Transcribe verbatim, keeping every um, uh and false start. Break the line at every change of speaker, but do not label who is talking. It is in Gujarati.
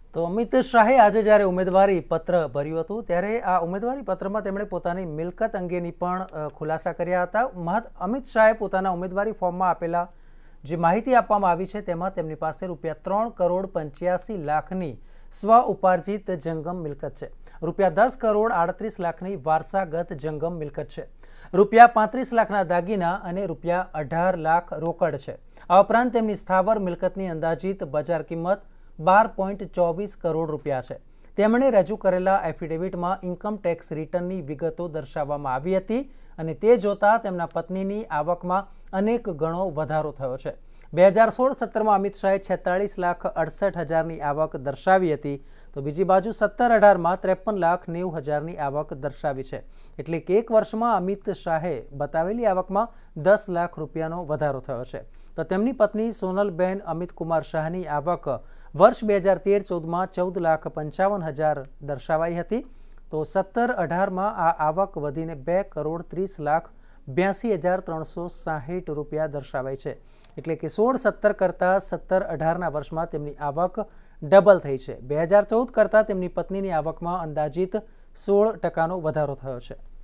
તો અમિત શાહે આજે જ્યારે ઉમેદવારી પત્ર ભર્યું હતું ત્યારે આ ઉમેદવારી પત્રમાં તેમણે પોતાની મિલકત અંગેની પણ ખુલાસા કર્યા હતા। અમિત શાહે પોતાના ઉમેદવારી ફોર્મમાં આપેલા જે માહિતી આપવામાં આવી છે તેમાં તેમની પાસે રૂપિયા ત્રણ કરોડ પંચ્યાસી લાખની સ્વ ઉપાર્જિત જંગમ મિલકત છે, રૂપિયા દસ કરોડ આડત્રીસ લાખની વારસાગત જંગમ મિલકત છે, રૂપિયા પાંત્રીસ લાખના દાગીના અને રૂપિયા અઢાર લાખ રોકડ છે। આ ઉપરાંત તેમની સ્થાવર મિલકતની અંદાજિત બજાર કિંમત બાર પોઈન્ટ ચોવીસ કરોડ રૂપિયા છે। તેમણે રજૂ કરેલા એફિડેવિટમાં ઇન્કમ ટેક્સ રિટર્નની વિગતો દર્શાવવામાં આવી હતી અને તે જોતા તેમના પત્નીની આવકમાં અનેક ગણો વધારો થયો છે। બે હજાર સોળ સત્તરમાં અમિત શાહે છેતાળીસ લાખ અડસઠ હજારની આવક દર્શાવી હતી, તો બીજી બાજુ સત્તર અઢારમાં ત્રેપન લાખ નેવું હજારની આવક દર્શાવી છે। એટલે કે એક વર્ષમાં અમિત શાહે બતાવેલી આવકમાં દસ લાખ રૂપિયાનો વધારો થયો છે। તો તેમની પત્ની સોનલબેન અમિત કુમાર શાહની આવક વર્ષ બે હજાર તેર ચૌદમાં ચૌદ લાખ પંચાવન હજાર દર્શાવાઈ હતી, તો સત્તર અઢારમાં આ આવક વધીને બે કરોડ ત્રીસ લાખ બ્યાસી હજાર ત્રણસો સાહીઠ રૂપિયા દર્શાવાઈ છે। એટલે કે સોળ સત્તર કરતાં સત્તર અઢારના વર્ષમાં તેમની આવક ડબલ થઈ છે। બે હજાર ચૌદ કરતાં તેમની પત્નીની આવકમાં અંદાજિત સોળ ટકાનો વધારો થયો છે।